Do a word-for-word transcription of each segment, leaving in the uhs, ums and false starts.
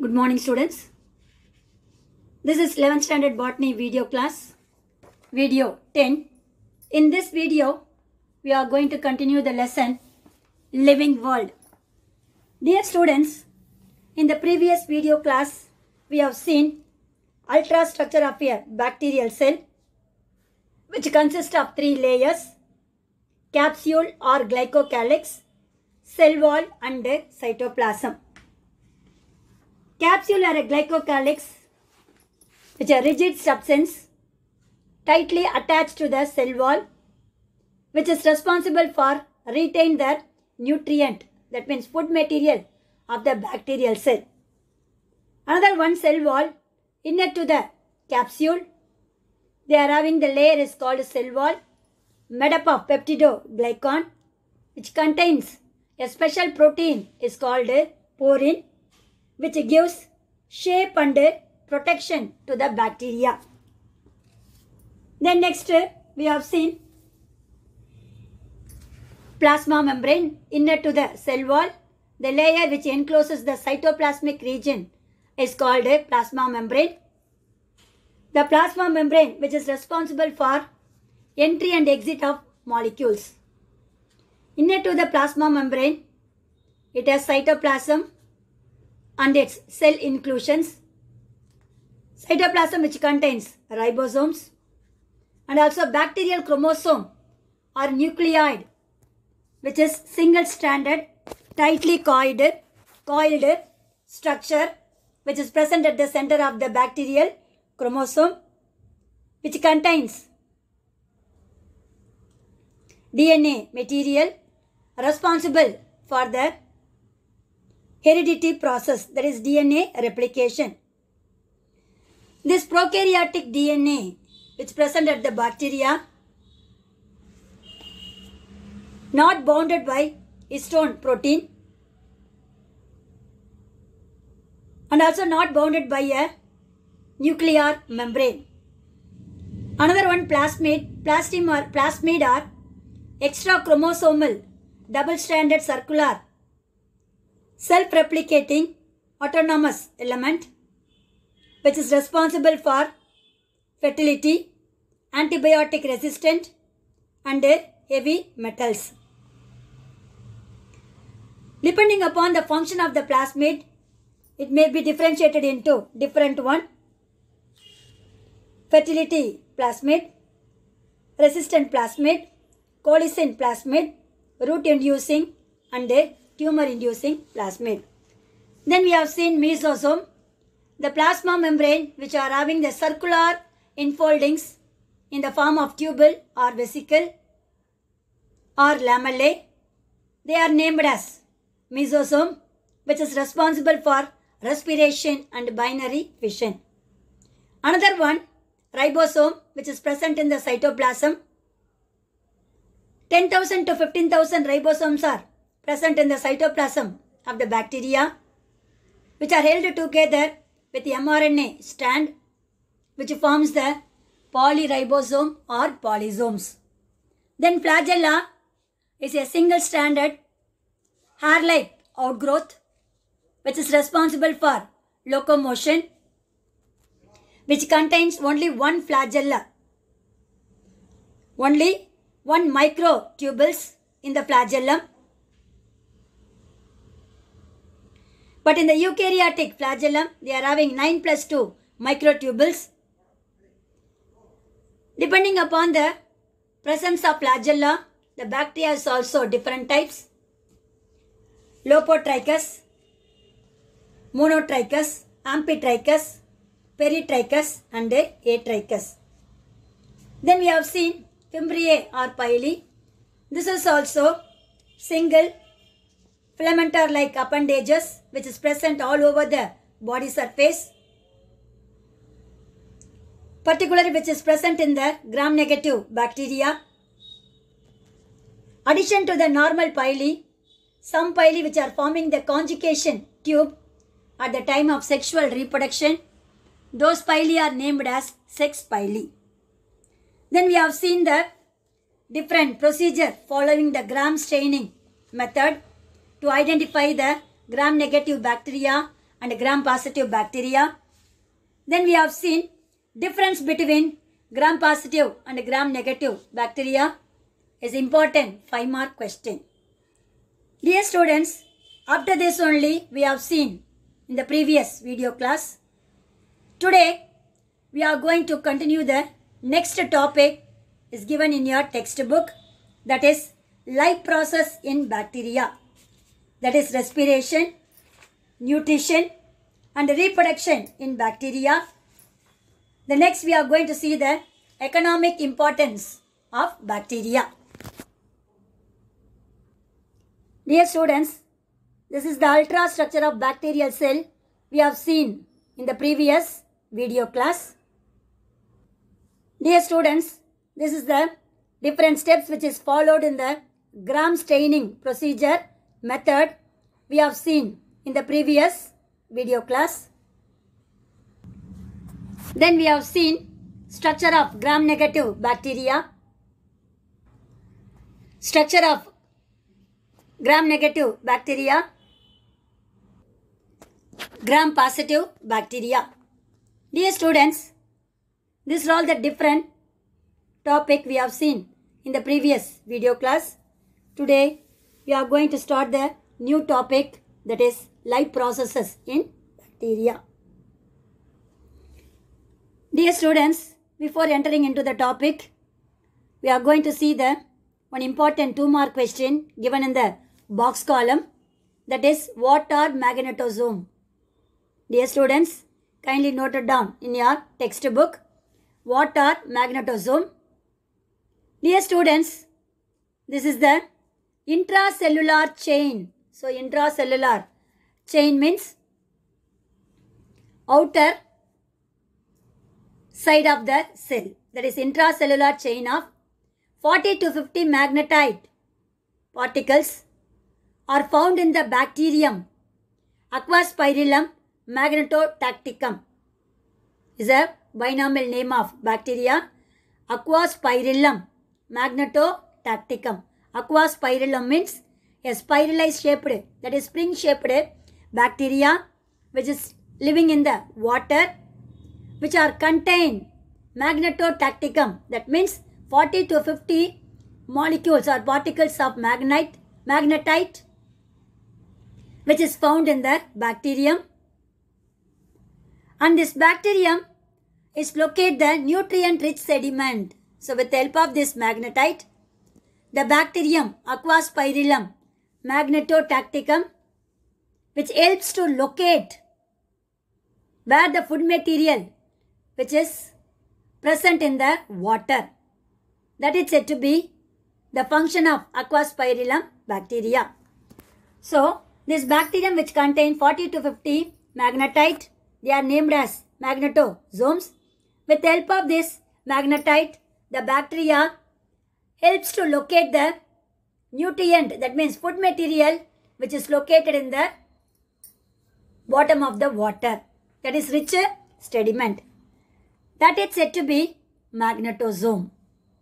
Good morning, students. This is eleventh standard botany video class, video ten. In this video, we are going to continue the lesson Living World. Dear students, in the previous video class, we have seen ultrastructure of a bacterial cell, which consists of three layers: capsule or glycocalyx, cell wall and cytoplasm. Capsule or a glycocalyx, which is a rigid substance tightly attached to the cell wall, which is responsible for retain the nutrient, that means food material of the bacterial cell. Another one, cell wall, inner to the capsule. They are having the layer is called cell wall, made up of peptidoglycan, which contains a special protein is called porin, which gives shape and protection to the bacteria. Then next we have seen plasma membrane inner to the cell wall. The layer which encloses the cytoplasmic region is called a plasma membrane. The plasma membrane which is responsible for entry and exit of molecules. Inner to the plasma membrane, it has cytoplasm and its cell inclusions. Cytoplasm which contains ribosomes and also bacterial chromosome or nucleoid, which is single-stranded, tightly coiled, coiled structure which is present at the center of the bacterial chromosome, which contains D N A material responsible for the heredity process, that is D N A replication. This prokaryotic D N A which present at the bacteria, not bounded by histone protein and also not bounded by a nuclear membrane. Another one, plasmid, plastim or plasmid are extra chromosomal double-stranded circular self-replicating autonomous element which is responsible for fertility, antibiotic resistant and heavy metals. Depending upon the function of the plasmid, it may be differentiated into different one: fertility plasmid, resistant plasmid, colicin plasmid, root inducing and tumor inducing plasmid. Then we have seen mesosome, the plasma membrane which are having the circular enfoldings in the form of tubule or vesicle or lamellae. They are named as mesosome, which is responsible for respiration and binary fission. Another one, ribosome, which is present in the cytoplasm. ten thousand to fifteen thousand ribosomes are present in the cytoplasm of the bacteria, which are held together with the mRNA strand, which forms the polyribosome or polysomes. Then flagella is a single-stranded hair-like outgrowth, which is responsible for locomotion, which contains only one flagella, only one microtubules in the flagellum. But in the eukaryotic flagellum, they are having nine plus two microtubules. Depending upon the presence of flagella, the bacteria is also different types: Lopotrichus, Monotrichus, Amphitrichus, Peritrichus and Atrichus. Then we have seen Fimbriae or Pili. This is also single filamentar-like appendages which is present all over the body surface, particularly which is present in the gram-negative bacteria. Addition to the normal pili, some pili which are forming the conjugation tube at the time of sexual reproduction, those pili are named as sex pili. Then we have seen the different procedure following the gram staining method to identify the gram-negative bacteria and gram-positive bacteria. Then we have seen difference between gram-positive and gram-negative bacteria is important five mark question. Dear students, after this only we have seen in the previous video class. Today we are going to continue the next topic is given in your textbook, that is life process in bacteria, that is respiration, nutrition and reproduction in bacteria. The next we are going to see the economic importance of bacteria. Dear students, this is the ultrastructure of bacterial cell we have seen in the previous video class. Dear students, this is the different steps which is followed in the gram staining procedure method we have seen in the previous video class. Then we have seen structure of gram-negative bacteria, structure of gram-negative bacteria, gram-positive bacteria. Dear students, these are all the different topic we have seen in the previous video class. Today we are going to start the new topic, that is life processes in bacteria. Dear students, before entering into the topic, we are going to see the one important two mark question given in the box column, that is what are magnetosome. Dear students, kindly note it down in your textbook. What are magnetosome? Dear students, this is the intracellular chain. So intracellular chain means outer side of the cell. That is intracellular chain of forty to fifty magnetite particles are found in the bacterium Aquaspirillum magnetotacticum. Is a binomial name of bacteria. Aquaspirillum magnetotacticum. Aquaspirillum means a spiralized shaped, that is spring shaped bacteria which is living in the water, which are contain magnetotacticum. That means forty to fifty molecules or particles of magnetite, magnetite which is found in the bacterium. And this bacterium is locate the nutrient rich sediment. So with the help of this magnetite, the bacterium Aquaspirillum magnetotacticum, which helps to locate where the food material which is present in the water. That is said to be the function of Aquaspirillum bacteria. So this bacterium which contain forty to fifty magnetite, they are named as magnetosomes. With the help of this magnetite, the bacteria helps to locate the nutrient, that means food material, which is located in the bottom of the water, that is rich sediment. That is said to be magnetosome.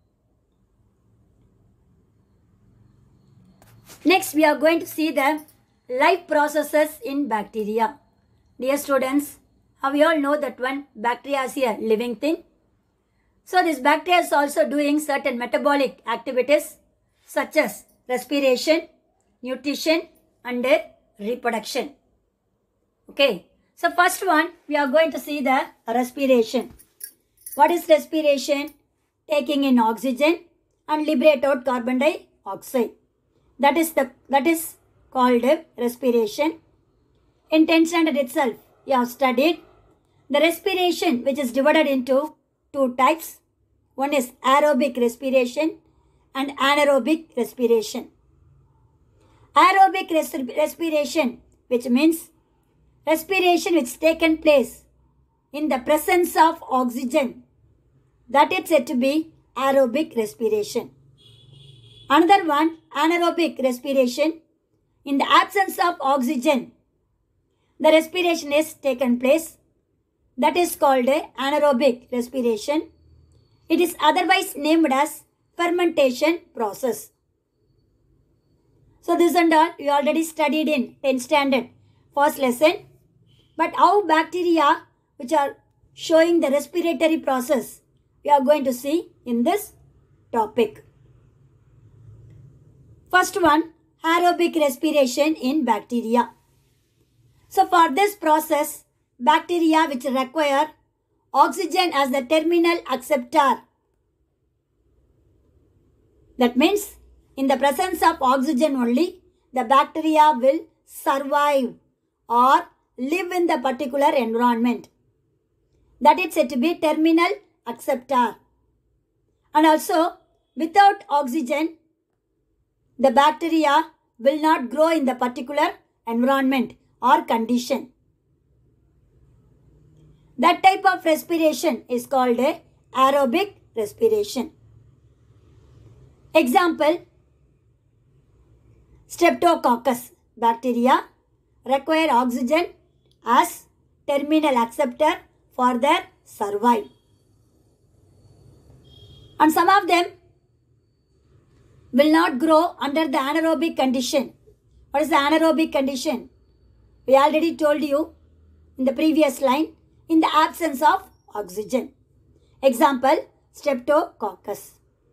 Next we are going to see the life processes in bacteria. Dear students, how we all know that one bacteria is a living thing. So this bacteria is also doing certain metabolic activities such as respiration, nutrition and reproduction. Okay. So first one we are going to see the respiration. What is respiration? Taking in oxygen and liberate out carbon dioxide. That is the that is called respiration. In tenth standard itself you have studied the respiration, which is divided into two types. One is aerobic respiration and anaerobic respiration. Aerobic res respiration, which means respiration which is taken place in the presence of oxygen, that is said to be aerobic respiration. Another one, anaerobic respiration, in the absence of oxygen, the respiration is taken place. That is called anaerobic respiration. It is otherwise named as fermentation process. So this and all you already studied in tenth standard first lesson. But how bacteria which are showing the respiratory process, we are going to see in this topic. First one, aerobic respiration in bacteria. So for this process, bacteria which require oxygen as the terminal acceptor. That means in the presence of oxygen only, the bacteria will survive or live in the particular environment. That is said to be terminal acceptor. And also, without oxygen, the bacteria will not grow in the particular environment or condition. That type of respiration is called a aerobic respiration. Example, Streptococcus bacteria require oxygen as terminal acceptor for their survival. And some of them will not grow under the anaerobic condition. What is the anaerobic condition? We already told you in the previous line, in the absence of oxygen. Example, Streptococcus.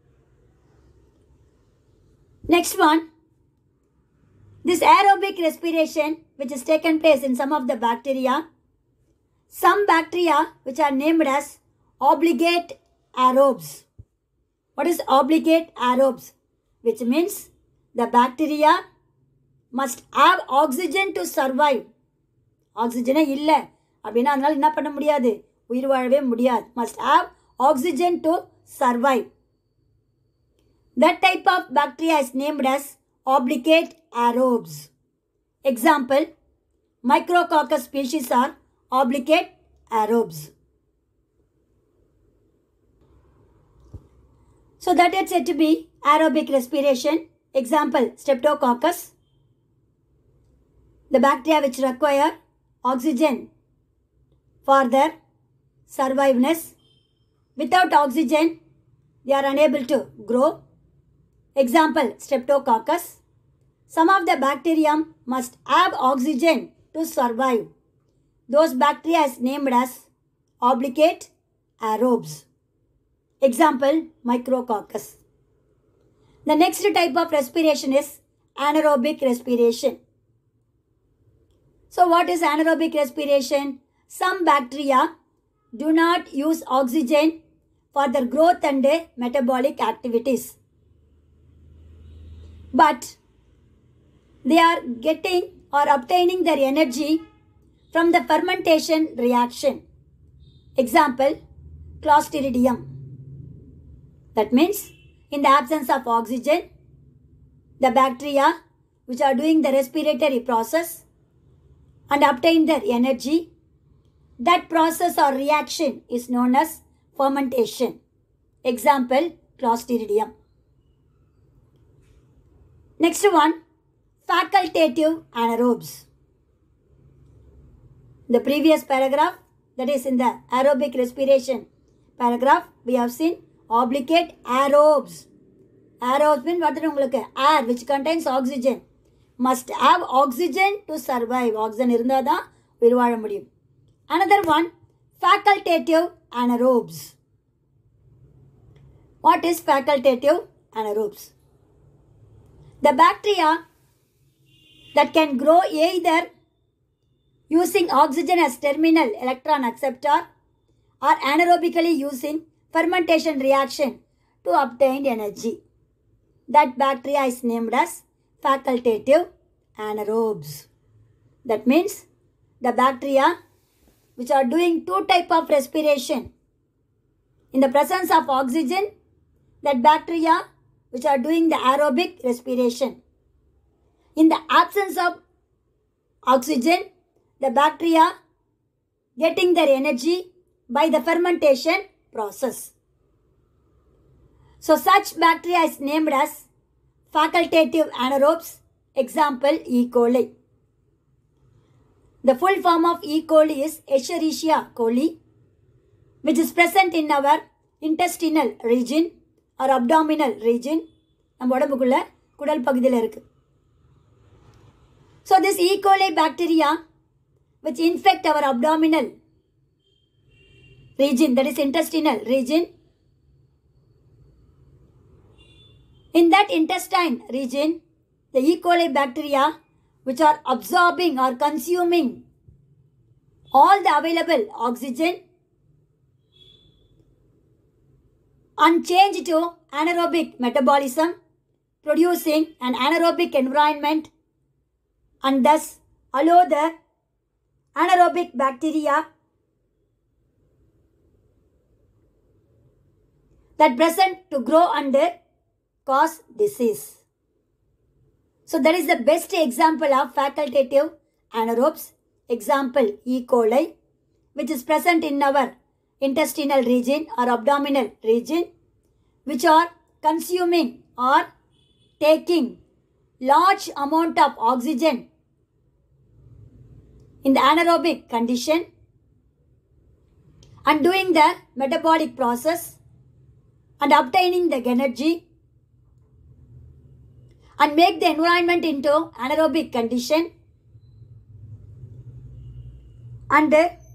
Next one, this aerobic respiration which is taken place in some of the bacteria. Some bacteria which are named as obligate aerobes. What is obligate aerobes? Which means the bacteria must have oxygen to survive. Oxygen illa அப்படினா அதனால என்ன பண்ண முடியாது, உயிர் வாழவே முடியாது. Must have oxygen to survive. That type of bacteria is named as obligate aerobes. Example, Micrococcus species are obligate aerobes. So that is said to be aerobic respiration. Example, Streptococcus. The bacteria which require oxygen for their surviveness. Without oxygen, they are unable to grow. Example, Streptococcus. Some of the bacterium must have oxygen to survive. Those bacteria is named as obligate aerobes. Example, Micrococcus. The next type of respiration is anaerobic respiration. So what is anaerobic respiration? Some bacteria do not use oxygen for their growth and metabolic activities. But they are getting or obtaining their energy from the fermentation reaction. Example, Clostridium. That means in the absence of oxygen, the bacteria which are doing the respiratory process and obtain their energy, that process or reaction is known as fermentation. Example, Clostridium. Next one, facultative anaerobes. The previous paragraph, that is in the aerobic respiration paragraph, we have seen obligate aerobes. Aerobes means what is air which contains oxygen. Must have oxygen to survive. Oxygen irundha da uir vaazha mudiyum. Another one, facultative anaerobes. What is facultative anaerobes? The bacteria that can grow either using oxygen as terminal electron acceptor or anaerobically using fermentation reaction to obtain energy. That bacteria is named as facultative anaerobes. That means the bacteria which are doing two type of respiration. In the presence of oxygen, that bacteria which are doing the aerobic respiration. In the absence of oxygen, the bacteria getting their energy by the fermentation process. So such bacteria is named as facultative anaerobes. Example, E. coli. The full form of E. coli is Escherichia coli, which is present in our intestinal region or abdominal region. நம்ம உடம்புக்குள்ள குடல் பகுதியில் இருக்கு. So this E. coli bacteria which infect our abdominal region, that is intestinal region. In that intestine region, the E. coli bacteria which are absorbing or consuming all the available oxygen and change to anaerobic metabolism, producing an anaerobic environment, and thus allow the anaerobic bacteria that present to grow and cause disease. So that is the best example of facultative anaerobes. Example E. coli, which is present in our intestinal region or abdominal region, which are consuming or taking large amount of oxygen in the anaerobic condition and doing the metabolic process and obtaining the energy and make the environment into anaerobic condition and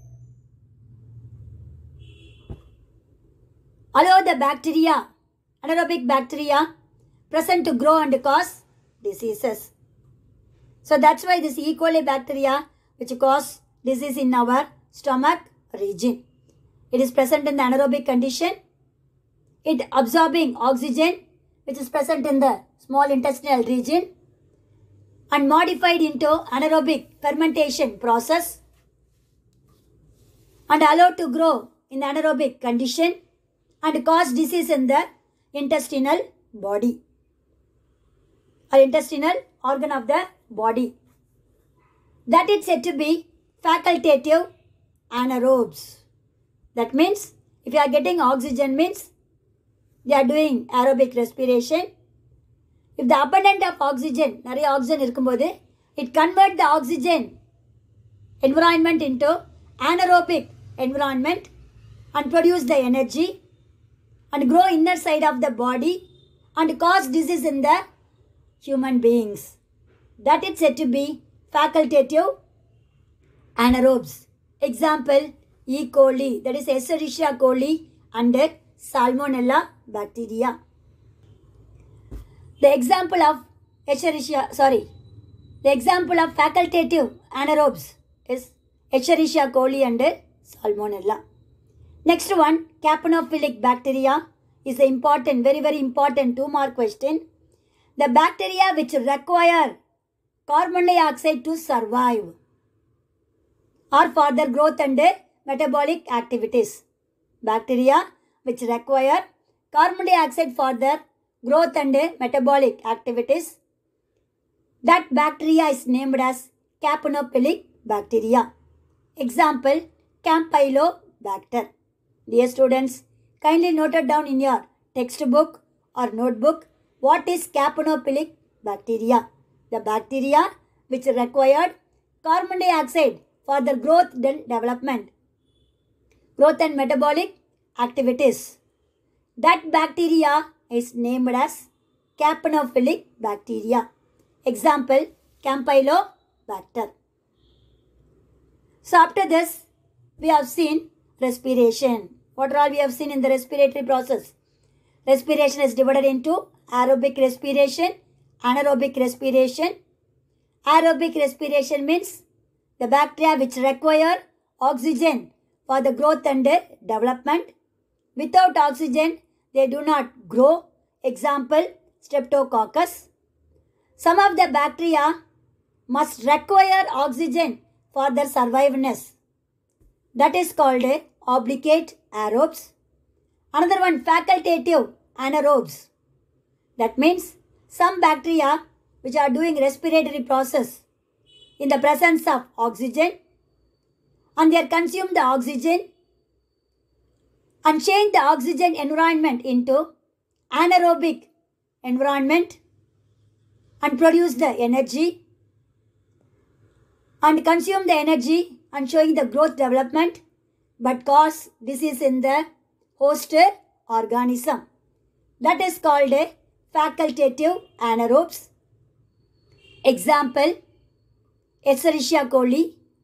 allow the bacteria, anaerobic bacteria present to grow and cause diseases. So that's why this E. coli bacteria which cause disease in our stomach region. It is present in the anaerobic condition. It absorbing oxygen which is present in the small intestinal region and modified into anaerobic fermentation process and allowed to grow in the anaerobic condition and cause disease in the intestinal body or intestinal organ of the body. That is said to be facultative anaerobes. That means if you are getting oxygen means they are doing aerobic respiration. If the abundance of oxygen, nariya oxygen irukumbodhu, it convert the oxygen environment into anaerobic environment and produce the energy and grow inner side of the body and cause disease in the human beings. That is said to be facultative anaerobes. Example E. coli, that is Escherichia coli and Salmonella bacteria. The example of Escherichia, sorry, the example of facultative anaerobes is Escherichia coli and Salmonella. Next one, capnophilic bacteria is the important, very very important two mark question. The bacteria which require carbon dioxide to survive or for their growth and metabolic activities. Bacteria which require carbon dioxide for their growth and metabolic activities. That bacteria is named as capnophilic bacteria. Example, Campylobacter. Dear students, kindly note it down in your textbook or notebook. What is capnophilic bacteria? The bacteria which required carbon dioxide for the growth and development, growth and metabolic activities. That bacteria is named as capnophilic bacteria. Example, Campylobacter. So after this, we have seen respiration. What all we have seen in the respiratory process? Respiration is divided into aerobic respiration, anaerobic respiration. Aerobic respiration means the bacteria which require oxygen for the growth and development. Without oxygen, they do not grow. Example, Streptococcus. Some of the bacteria must require oxygen for their surviveness. That is called obligate aerobes. Another one, facultative anaerobes. That means some bacteria which are doing respiratory process in the presence of oxygen and they consume the oxygen and change the oxygen environment into anaerobic environment and produce the energy and consume the energy and showing the growth development but cause disease in the host organism. That is called a facultative anaerobes. Example, Escherichia coli,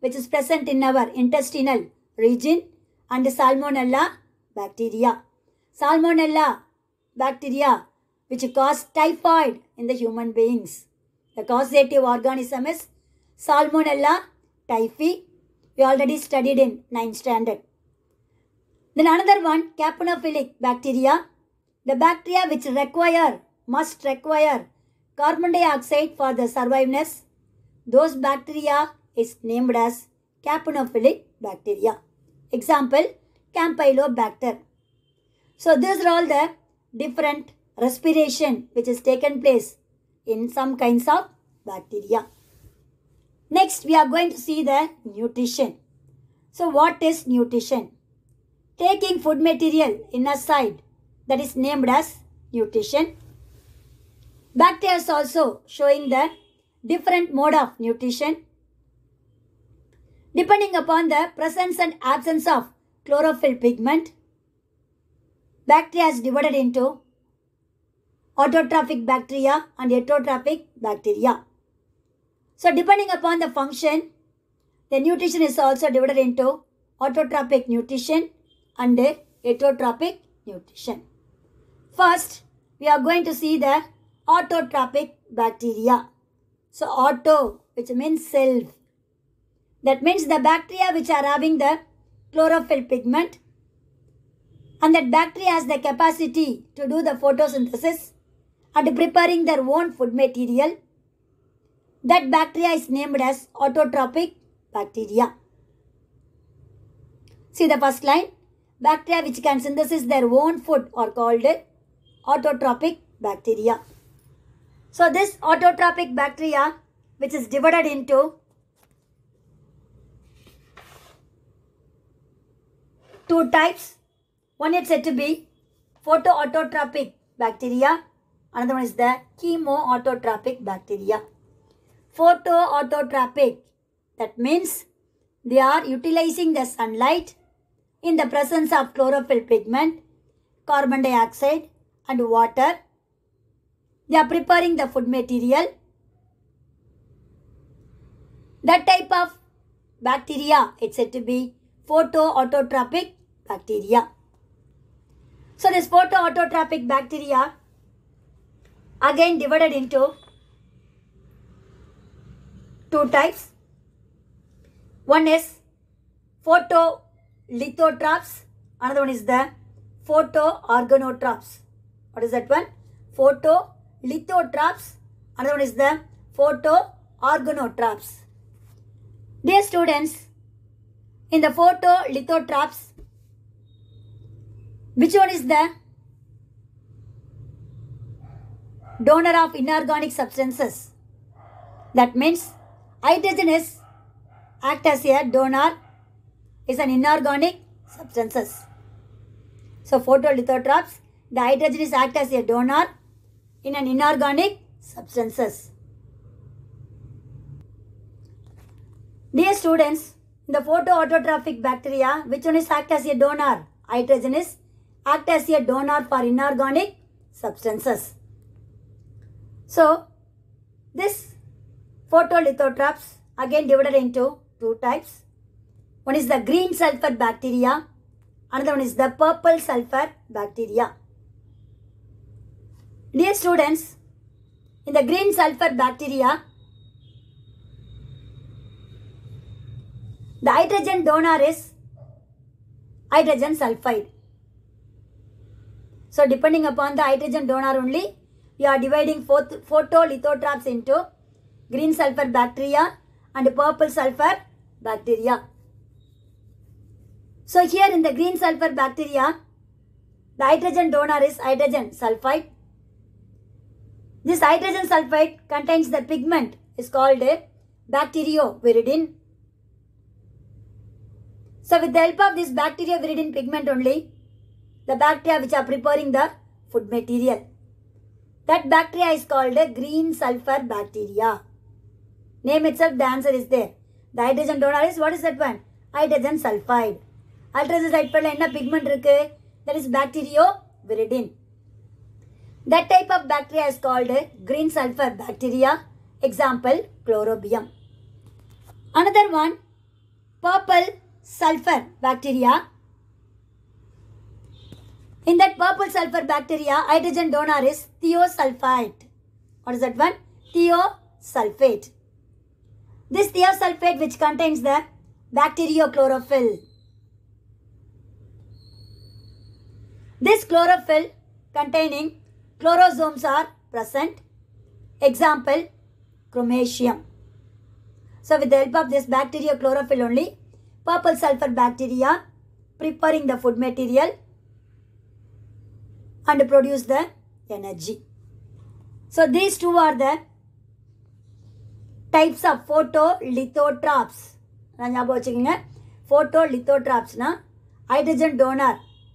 which is present in our intestinal region, and Salmonella bacteria. Salmonella bacteria which cause typhoid in the human beings. The causative organism is Salmonella typhi. We already studied in ninth standard. Then another one, capnophilic bacteria. The bacteria which require, must require carbon dioxide for the surviveness. Those bacteria is named as capnophilic bacteria. Example, Campylobacter. So these are all the different respiration which is taken place in some kinds of bacteria. Next, we are going to see the nutrition. So what is nutrition? Taking food material inner side, that is named as nutrition. Bacteria is also showing the different mode of nutrition. Depending upon the presence and absence of chlorophyll pigment, bacteria is divided into autotrophic bacteria and heterotrophic bacteria. So depending upon the function, the nutrition is also divided into autotrophic nutrition and heterotrophic nutrition. First, we are going to see the autotrophic bacteria. So auto, which means self. That means the bacteria which are having the chlorophyll pigment, and that bacteria has the capacity to do the photosynthesis and preparing their own food material. That bacteria is named as autotrophic bacteria. See the first line. Bacteria which can synthesize their own food are called autotrophic bacteria. So this autotrophic bacteria, which is divided into two types. One is said to be photoautotrophic bacteria. Another one is the chemoautotrophic bacteria. Photoautotrophic, that means they are utilizing the sunlight in the presence of chlorophyll pigment, carbon dioxide and water. They are preparing the food material. That type of bacteria is said to be photoautotrophic bacteria. So this photoautotrophic bacteria again divided into two types. One is photolithotrophs. Another one is the photoorganotrophs. What is that one? Photolithotrophs. Another one is the photoorganotrophs. Dear students, in the photolithotrophs, which one is the donor of inorganic substances? That means hydrogen is act as a donor, is an inorganic substances. So photolithotrophs, the hydrogen is act as a donor in an inorganic substances. Dear students, in the photoautotrophic bacteria, which one is act as a donor? Hydrogen is act as a donor for inorganic substances. So this photolithotrophs again divided into two types. One is the green sulfur bacteria. Another one is the purple sulfur bacteria. Dear students, in the green sulfur bacteria, the hydrogen donor is hydrogen sulfide. So depending upon the hydrogen donor only, we are dividing photolithotrophs into green sulfur bacteria and purple sulfur bacteria. So here in the green sulfur bacteria, the hydrogen donor is hydrogen sulfide. This hydrogen sulfide contains the pigment is called bacterioviridin. So with the help of this bacterioviridin pigment only, the bacteria which are preparing the food material, that bacteria is called a green sulfur bacteria. Name itself, the answer is there. The hydrogen donor is, what is that one? Hydrogen sulfide. Hydrogen sulfide enna pigment irukku? That is bacterioviridin. That type of bacteria is called a green sulfur bacteria. Example, chlorobium. Another one, purple sulfur bacteria. In that purple sulfur bacteria, hydrogen donor is thiosulfate. What is that one? Thiosulfate. This thiosulfate which contains the bacteriochlorophyll. This chlorophyll containing chlorosomes are present. Example, chromatium. So with the help of this bacteriochlorophyll only, purple sulfur bacteria preparing the food material and produce the energy. So these two are the types of photolithotraps. Photolithotraps na hydrogen donor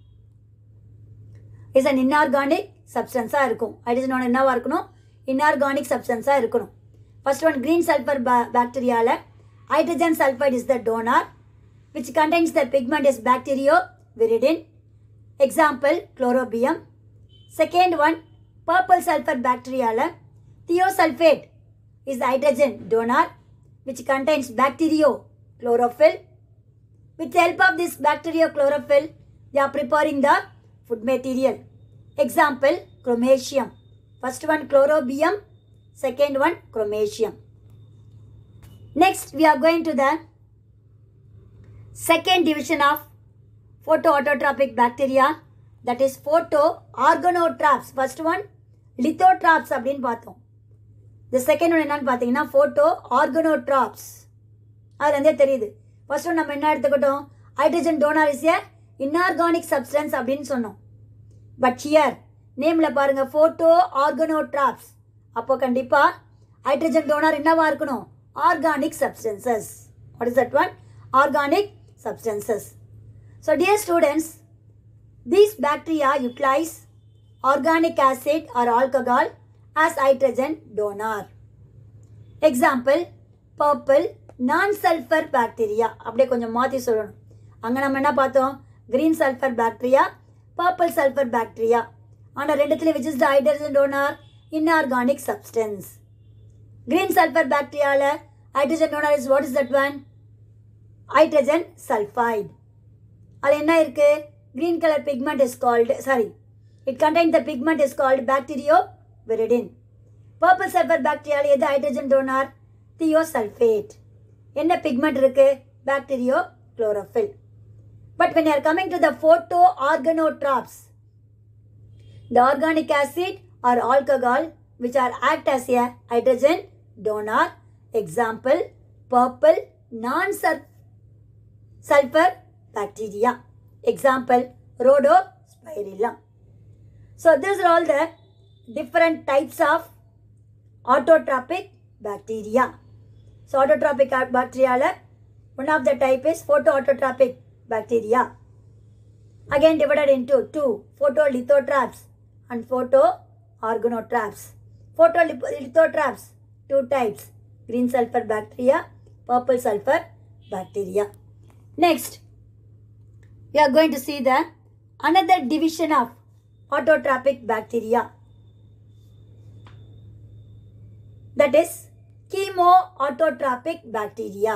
is an inorganic substance. Hydrogen donor enna irukonu? Inorganic substance irukonu. First one, green sulfur ba bacteria la hydrogen sulfide is the donor which contains the pigment is bacterioviridin. Example, chlorobium. Second one, purple sulfur bacteria la thiosulfate is the hydrogen donor which contains bacteriochlorophyll. With the help of this bacteriochlorophyll, they are preparing the food material. Example, chromatium. First one, chlorobium. Second one, chromatium. Next, we are going to the second division of photoautotropic bacteria, that is photoorganotraps. First one, lithotraps அப்படினு பார்த்தோம். The second one என்னன்னு பார்த்தீங்கன்னா photoorganotraps. அது வந்து தெரியுது. First one நம்ம என்ன எடுத்துக்கிட்டோம்? Hydrogen donor is a inorganic substance அப்படினு சொன்னோம். But here, நேம்ல பாருங்க photoorganotraps. அப்போ கண்டிப்பா hydrogen donor என்னவா இருக்கணும்? Organic substances. What is that one? Organic substances. So dear students, these bacteria utilize organic acid or alcohol as hydrogen donor. Example, purple non-sulfur bacteria. அப்படியே கொஞ்சம் மாற்றி சொல்லணும். அங்கே நம்ம என்ன பார்த்தோம்? Green sulfur bacteria, purple sulfur bacteria. ஆனால் ரெண்டுத்துல which is the hydrogen donor? Inorganic substance. Green sulfur bacteria hydrogen donor is what is that one? Hydrogen sulfide. அது என்ன இருக்கு? Green color pigment is called, sorry, it contains the pigment is called bacterioviridin. Purple sulfur bacteria எது hydrogen donor? Thiosulfate. என்ன pigment இருக்கு? Bacteriochlorophyll. But when you are coming to the photoorganotraps, the organic acid or alcohol which are act as a hydrogen donor. Example, purple non-sulfur bacteria. Example, rhodospirillum. So these are all the different types of autotropic bacteria. So autotropic bacteria, one of the type is photoautotropic bacteria. Again divided into two, photolithotraps and photoorganotraps. Photolithotraps, two types, green sulfur bacteria, purple sulfur bacteria. Next, we are going to see the another division of autotropic bacteria, that is chemoautotropic bacteria.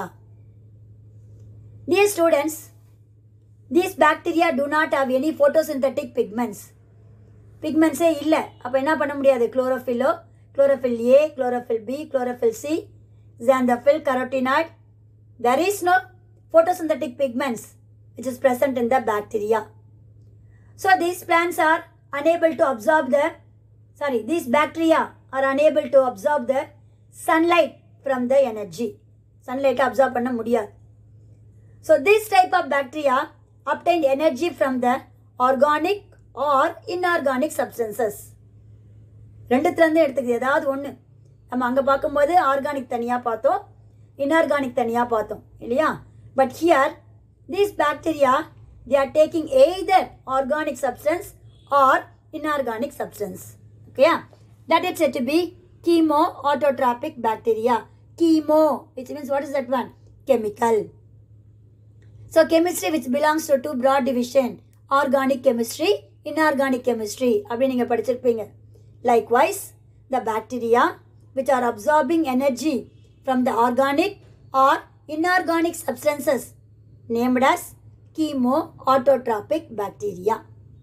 Dear students, these bacteria do not have any photosynthetic pigments. Pigments ஏ இல்லை. அப்போ என்ன பண்ண முடியாது? Chlorophyll, chlorophyll A, chlorophyll B, chlorophyll C, xanthophyll, carotenoid. There is no photosynthetic pigments which is present in the bacteria. So these plants are unable to absorb the, sorry, these bacteria are unable to absorb the sunlight from the energy. Sunlight absorb பண்ண முடியாது. So this type of bacteria obtain energy from the organic or inorganic substances. ரெண்டுத்துலேருந்து எடுத்துக்குது ஏதாவது ஒன்று. நம்ம அங்கே பார்க்கும்போது organic தனியாக பார்த்தோம், இன்ஆர்கானிக் தனியாக பார்த்தோம் இல்லையா? But here, these bacteria, they are taking either organic substance or inorganic substance. Okay? That is said to be chemoautotropic bacteria. Chemo, which means what is that one? Chemical. So chemistry which belongs to two broad division, organic chemistry, inorganic chemistry. அப்படி நீங்கள் படிச்சிருப்பீங்க. Likewise, the bacteria which are absorbing energy from the organic or inorganic substances named as chemoautotropic bacteria.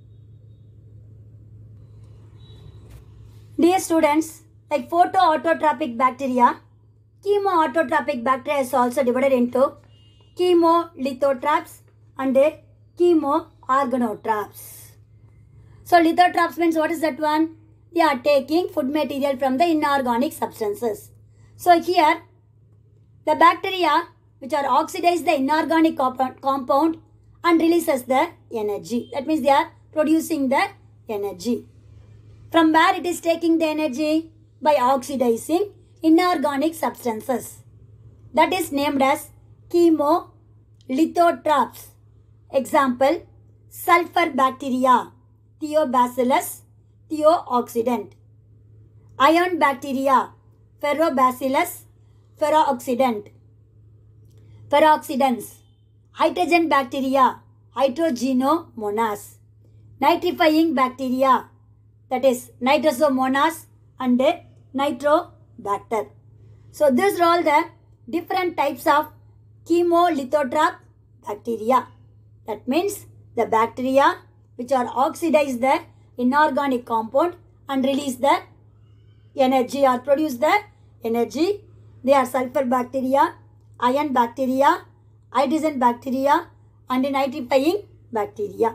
Dear students, like photoautotropic bacteria, chemoautotropic bacteria is also divided into chemolithotraps and chemoorganotraps. So lithotraps means what is that one? They are taking food material from the inorganic substances. So here the bacteria which are oxidize the inorganic compound and releases the energy. That means they are producing the energy. From where it is taking the energy? By oxidizing inorganic substances. That is named as chemolithotraps. Example, sulfur bacteria, Thiobacillus thiooxidant. Iron bacteria, Ferrobacillus ferrooxidant. Ferrooxidants. Hydrogen bacteria, Hydrogenomonas. Nitrifying bacteria, that is Nitrosomonas and Nitrobacter. So these are all the different types of chemolithotrap bacteria. That means the bacteria which are oxidize the inorganic compound and release the energy or produce the energy. They are sulfur bacteria, iron bacteria, hydrogen bacteria and nitrifying bacteria.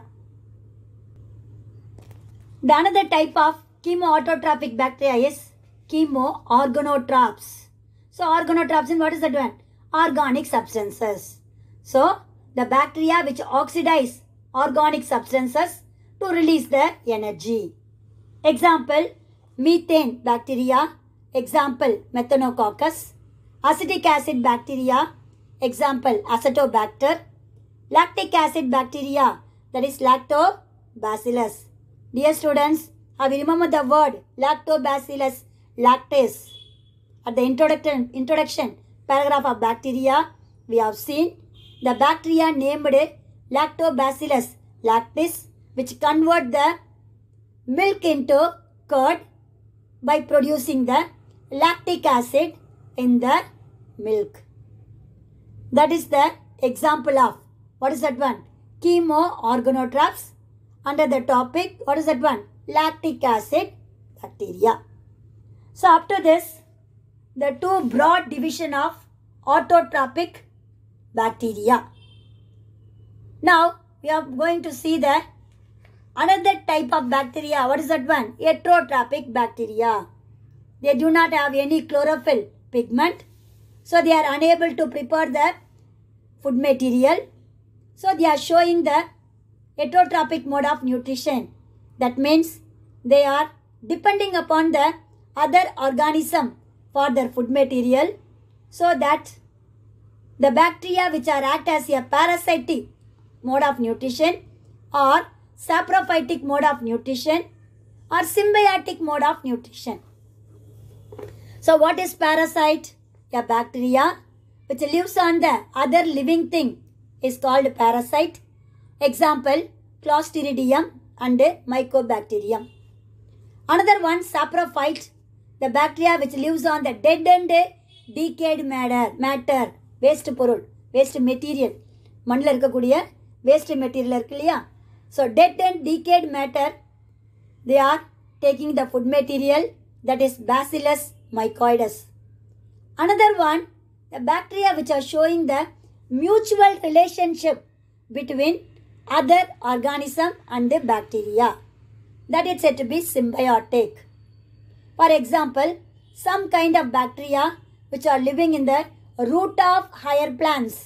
The another type of chemoautotropic bacteria is chemoorganotraps. So organotraps in what is that one? Organic substances. So the bacteria which oxidize organic substances to release the energy. Example, methane bacteria. Example, Methanococcus. Acetic acid bacteria. Example, Acetobacter. Lactic acid bacteria, that is Lactobacillus. Dear students, have you remembered the word Lactobacillus lactase? At the introduction, introduction paragraph of bacteria, we have seen the bacteria named Lactobacillus lactase, which convert the milk into curd by producing the lactic acid in the milk. That is the example of, what is that one? Chemoorganotraps. Under the topic, what is that one? Lactic acid bacteria. So after this, the two broad division of autotropic bacteria. Now we are going to see the another type of bacteria. What is that one? Heterotropic bacteria. They do not have any chlorophyll pigment. So they are unable to prepare the food material. So they are showing the heterotropic mode of nutrition. That means they are depending upon the other organism for their food material, so that the bacteria which are act as a parasitic mode of nutrition or saprophytic mode of nutrition or symbiotic mode of nutrition. So what is parasite? A bacteria which lives on the other living thing is called parasite. Example, Clostridium and Mycobacterium. Another one, saprophyte, the bacteria which lives on the dead and decayed matter, matter waste porul, waste material. மண்ணில் இருக்கக்கூடிய waste material இருக்கு இல்லையா? So dead and decayed matter, they are taking the food material, that is Bacillus mycoides. Another one, the bacteria which are showing the mutual relationship between other organism and the bacteria. That is said to be symbiotic. For example, some kind of bacteria which are living in the root of higher plants,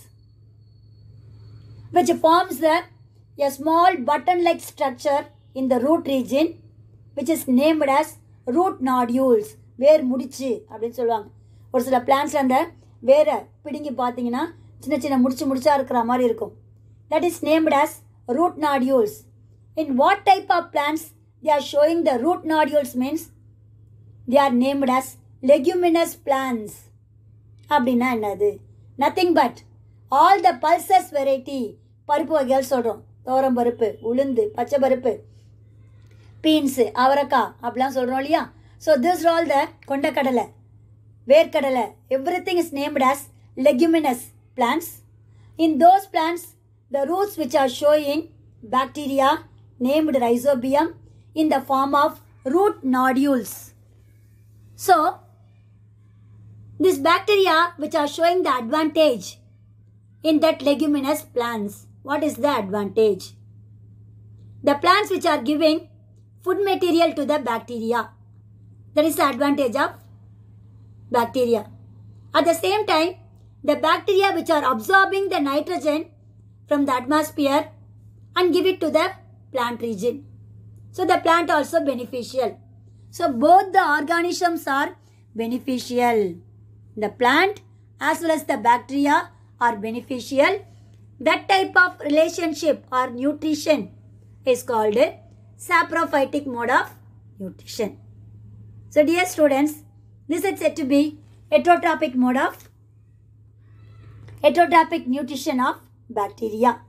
which forms the, a small button-like structure in the root region, which is named as root nodules. வேர் முடிச்சு அப்படின்னு சொல்லுவாங்க. ஒரு சில plants அந்த வேரை பிடுங்கி பார்த்தீங்கன்னா சின்ன சின்ன முடிச்சு முடிச்சா இருக்கிற மாதிரி இருக்கும். That is named as root nodules. In what type of plants they are showing the root nodules means they are named as leguminous plants. அப்படின்னா என்னது? Nothing but all the pulses variety. பருப்பு வகைகள் சொல்கிறோம். தோரம் பருப்பு, உளுந்து, பச்சை பருப்பு, பீன்ஸு, அவரைக்காய் அப்படிலாம் சொல்கிறோம் இல்லையா? So this is all the கொண்டக்கடலை, வேர்க்கடலை, everything is named as leguminous plants. In those plants, the roots which are showing bacteria named Rhizobium in the form of root nodules. So, these bacteria which are showing the advantage in that leguminous plants. What is the advantage? The plants which are giving food material to the bacteria. That is the advantage of bacteria. At the same time, the bacteria which are absorbing the nitrogen from the atmosphere and give it to the plant region. So the plant also beneficial. So both the organisms are beneficial. The plant as well as the bacteria are beneficial. That type of relationship or nutrition is called a saprophytic mode of nutrition. So dear students, this is said to be heterotrophic mode of heterotrophic nutrition of bacteria.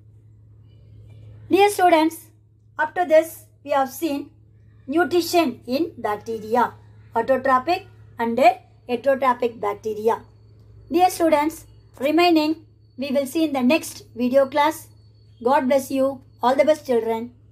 Dear students, up to this we have seen nutrition in bacteria, autotrophic and heterotrophic bacteria. Dear students, remaining we will see in the next video class. God bless you. All the best children.